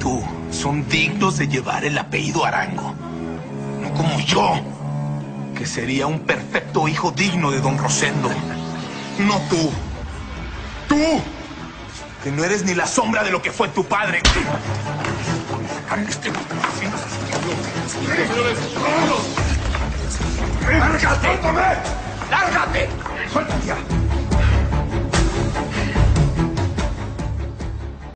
tú son dignos de llevar el apellido Arango. No como yo, que sería un perfecto hijo digno de don Rosendo. No tú. Tú, que no eres ni la sombra de lo que fue tu padre. ¡Lárgate! ¡Lárgate! ¡Suéltate ya!